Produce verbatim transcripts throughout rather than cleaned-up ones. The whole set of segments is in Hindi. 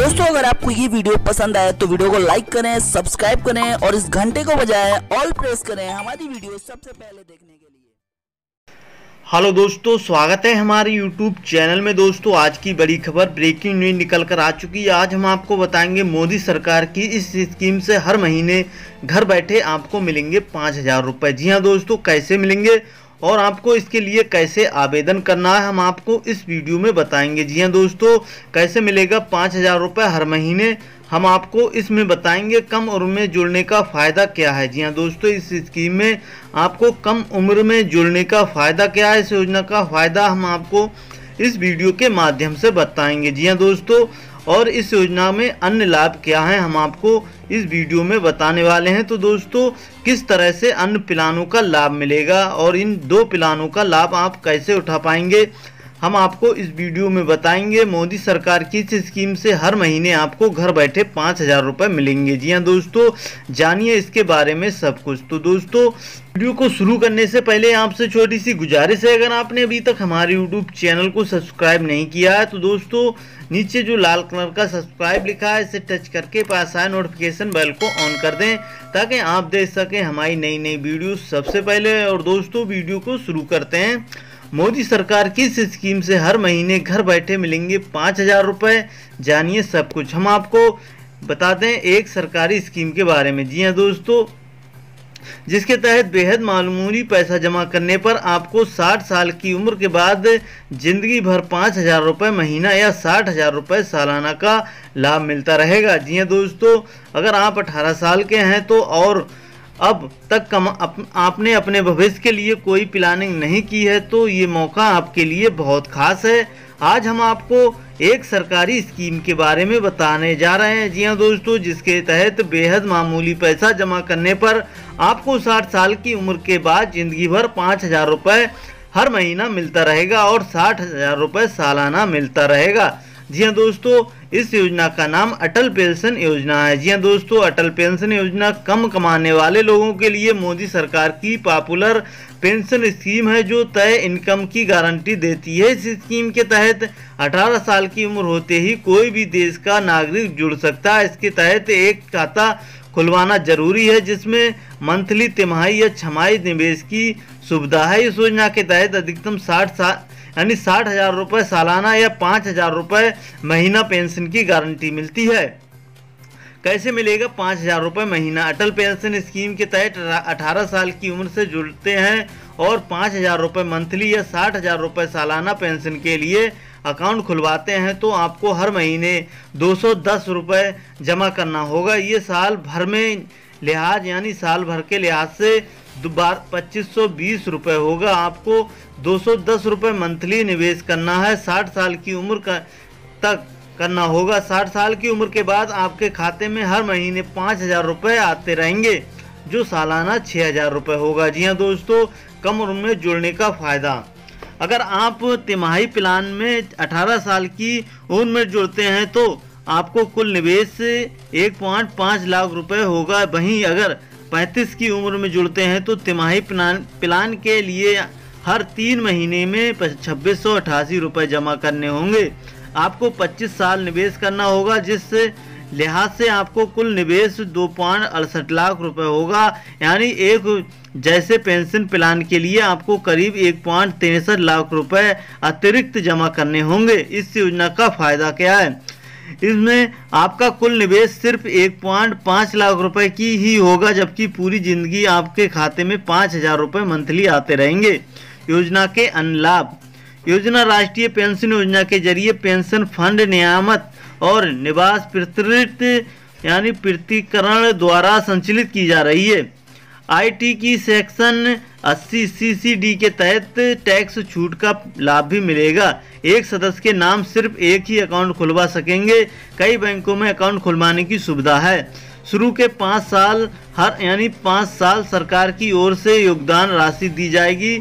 दोस्तों अगर आपको ये वीडियो पसंद आए तो वीडियो को लाइक करें, सब्सक्राइब करें और इस घंटे को बजाएं ऑल प्रेस करें हमारी वीडियो सबसे पहले देखने के लिए। हेलो दोस्तों, स्वागत है हमारे यूट्यूब चैनल में। दोस्तों आज की बड़ी खबर ब्रेकिंग न्यूज निकल कर आ चुकी है। आज हम आपको बताएंगे मोदी सरकार की इस स्कीम से हर महीने घर बैठे आपको मिलेंगे पाँच हजार रुपये। जी हाँ दोस्तों, कैसे मिलेंगे और आपको इसके लिए कैसे आवेदन करना है हम आपको इस वीडियो में बताएंगे। जी हाँ दोस्तों, कैसे मिलेगा पाँच हजार रुपये हर महीने हम आपको इसमें बताएंगे। कम उम्र में जुड़ने का फ़ायदा क्या है। जी हाँ दोस्तों, इस स्कीम में आपको कम उम्र में जुड़ने का फ़ायदा क्या है, इस योजना का फ़ायदा हम आपको इस वीडियो के माध्यम से बताएंगे। जी हाँ दोस्तों, और इस योजना में अन्य लाभ क्या हैं हम आपको इस वीडियो में बताने वाले हैं। तो दोस्तों किस तरह से अन्य प्लानों का लाभ मिलेगा और इन दो प्लानों का लाभ आप कैसे उठा पाएंगे हम आपको इस वीडियो में बताएंगे। मोदी सरकार की इस स्कीम से हर महीने आपको घर बैठे पाँच हजार रुपये मिलेंगे। जी हाँ दोस्तों, जानिए इसके बारे में सब कुछ। तो दोस्तों वीडियो को शुरू करने से पहले आपसे छोटी सी गुजारिश है, अगर आपने अभी तक हमारे यूट्यूब चैनल को सब्सक्राइब नहीं किया है तो दोस्तों नीचे जो लाल कलर का सब्सक्राइब लिखा है इसे टच करके पास आए नोटिफिकेशन बेल को ऑन कर दें ताकि आप देख सकें हमारी नई नई वीडियो सबसे पहले। और दोस्तों वीडियो को शुरू करते हैं। मोदी सरकार की इस स्कीम से हर महीने घर बैठे मिलेंगे पाँच हजार रुपये। जानिए सब कुछ। हम आपको बता दें एक सरकारी स्कीम के बारे में। जी हाँ दोस्तों, जिसके तहत बेहद मामूली पैसा जमा करने पर आपको साठ साल की उम्र के बाद जिंदगी भर पाँच हजार रुपये महीना या साठ हजार रुपये सालाना का लाभ मिलता रहेगा। जी हाँ दोस्तों, अगर आप अठारह साल के हैं तो और अब तक कम अप, आपने अपने भविष्य के लिए कोई प्लानिंग नहीं की है तो ये मौका आपके लिए बहुत खास है। आज हम आपको एक सरकारी स्कीम के बारे में बताने जा रहे हैं। जी हाँ दोस्तों, जिसके तहत बेहद मामूली पैसा जमा करने पर आपको साठ साल की उम्र के बाद जिंदगी भर पाँच हजार रुपये हर महीना मिलता रहेगा और साठ हजार रुपये सालाना मिलता रहेगा। जी हाँ दोस्तों, इस योजना का नाम अटल पेंशन योजना है। जी हाँ दोस्तों, अटल पेंशन योजना कम कमाने वाले लोगों के लिए मोदी सरकार की पॉपुलर पेंशन स्कीम है जो तय इनकम की गारंटी देती है। इस स्कीम के तहत अठारह साल की उम्र होते ही कोई भी देश का नागरिक जुड़ सकता है। इसके तहत एक खाता खुलवाना जरूरी है जिसमें मंथली, तिमाही या छमाही निवेश की सुविधा है। इस योजना के तहत अधिकतम साठ साल यानी साठ हजार रुपये सालाना या पाँच हजार रुपये महीना पेंशन की गारंटी मिलती है। कैसे मिलेगा पाँच हजार रुपये महीना। अटल पेंशन स्कीम के तहत अठारह साल की उम्र से जुड़ते हैं और पाँच हजार रुपये मंथली या साठ हजार रुपये सालाना पेंशन के लिए अकाउंट खुलवाते हैं तो आपको हर महीने दो सौ दस रुपये जमा करना होगा। ये साल भर में लिहाज यानी साल भर के लिहाज से बार पच्चीस सौ बीस रुपये होगा। आपको दो सौ दस रुपये मंथली निवेश करना है। साठ साल की उम्र का तक करना होगा। साठ साल की उम्र के बाद आपके खाते में हर महीने पाँच हजार रुपये आते रहेंगे जो सालाना छः हजार रुपये होगा। जी हाँ दोस्तों, कम उम्र में जुड़ने का फ़ायदा। अगर आप तिमाही प्लान में अठारह साल की उम्र में जुड़ते हैं तो आपको कुल निवेश एक पॉइंट पाँच लाख रुपए होगा। वहीं अगर पैंतीस की उम्र में जुड़ते हैं तो तिमाही प्लान प्लान के लिए हर तीन महीने में छब्बीस सौ अट्ठासी रुपये जमा करने होंगे। आपको पच्चीस साल निवेश करना होगा जिस लिहाज से आपको कुल निवेश दो पॉइंट अड़सठ लाख रुपए होगा। यानी एक जैसे पेंशन प्लान के लिए आपको करीब एक पॉइंट तिरसठ लाख रुपए अतिरिक्त जमा करने होंगे। इस योजना का फ़ायदा क्या है। इसमें आपका कुल निवेश सिर्फ एक पॉइंट पाँच लाख रुपए की ही होगा जबकि पूरी जिंदगी आपके खाते में पाँच हजार रुपये मंथली आते रहेंगे। योजना के अन्य लाभ। योजना राष्ट्रीय पेंशन योजना के जरिए पेंशन फंड नियामत और निवास प्रस्तुत यानी प्रतीकरण द्वारा संचालित की जा रही है। आईटी की सेक्शन अस्सी सी सी डी के तहत टैक्स छूट का लाभ भी मिलेगा। एक सदस्य के नाम सिर्फ एक ही अकाउंट खुलवा सकेंगे। कई बैंकों में अकाउंट खुलवाने की सुविधा है। शुरू के पाँच साल हर यानी पाँच साल सरकार की ओर से योगदान राशि दी जाएगी।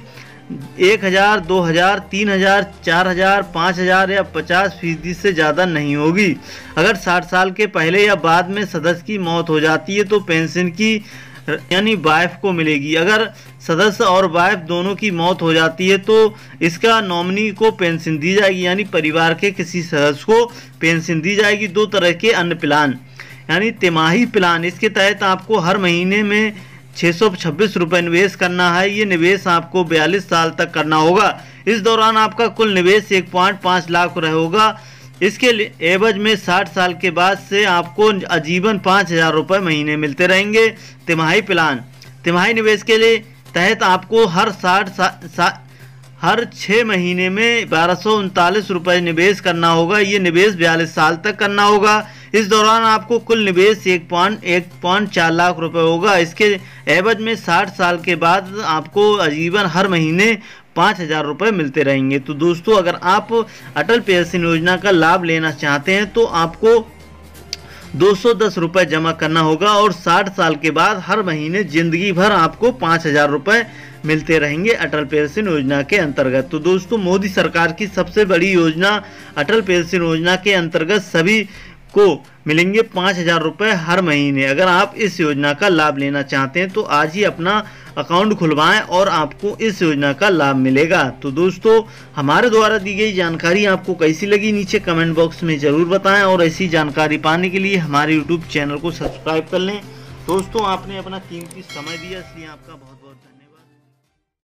एक हज़ार, दो हज़ार, तीन हज़ार, चार हज़ार, पाँच हज़ार या पचास फीसदी से ज़्यादा नहीं होगी। अगर साठ साल के पहले या बाद में सदस्य की मौत हो जाती है तो पेंशन की यानी वाइफ को मिलेगी। अगर सदस्य और वाइफ दोनों की मौत हो जाती है तो इसका नॉमिनी को पेंशन दी जाएगी, यानी परिवार के किसी सदस्य को पेंशन दी जाएगी। दो तरह के अन्य प्लान, यानी तिमाही प्लान, इसके तहत आपको हर महीने में छः सौ छब्बीस रुपये निवेश करना है। ये निवेश आपको बयालीस साल तक करना होगा। इस दौरान आपका कुल निवेश एक पॉइंट पाँच लाख रुपये होगा। इसके एवज में साठ साल के बाद से आपको आजीवन पाँच हज़ार रुपये महीने मिलते रहेंगे। तिमाही प्लान, तिमाही निवेश के लिए तहत आपको हर साठ सा, सा, हर छः महीने में बारह सौ उनतालीस रुपये निवेश करना होगा। ये निवेश बयालीस साल तक करना होगा। इस दौरान आपको कुल निवेश एक पॉइंट एक पॉइंट चार लाख रुपए होगा। इसके एवज में साठ साल के बाद आपको आजीवन हर महीने पाँच हज़ार रुपये मिलते रहेंगे। तो दोस्तों, अगर आप अटल पेंशन योजना का लाभ लेना चाहते हैं तो आपको दो सौ दस रुपये जमा करना होगा और साठ साल के बाद हर महीने जिंदगी भर आपको पाँच हज़ार रुपये मिलते रहेंगे अटल पेंशन योजना के अंतर्गत। तो दोस्तों, मोदी सरकार की सबसे बड़ी योजना अटल पेंशन योजना के अंतर्गत सभी को मिलेंगे पाँच हज़ार रुपये हर महीने। अगर आप इस योजना का लाभ लेना चाहते हैं तो आज ही अपना अकाउंट खुलवाएं और आपको इस योजना का लाभ मिलेगा। तो दोस्तों, हमारे द्वारा दी गई जानकारी आपको कैसी लगी नीचे कमेंट बॉक्स में ज़रूर बताएं और ऐसी जानकारी पाने के लिए हमारे यूट्यूब चैनल को सब्सक्राइब कर लें। दोस्तों, आपने अपना कीमती समय दिया, इसलिए आपका बहुत बहुत